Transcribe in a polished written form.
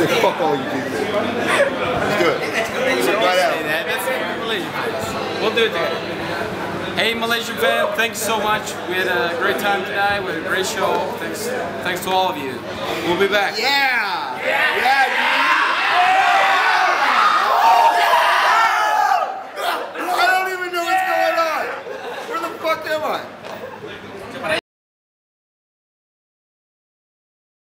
say fuck all you people. Let's do it. Right out. That's a Malaysian face. We'll do it together. Hey Malaysian fan, thanks so much. We had a great time tonight. We had a great show. Thanks to all of you. We'll be back. Yeah! Yeah!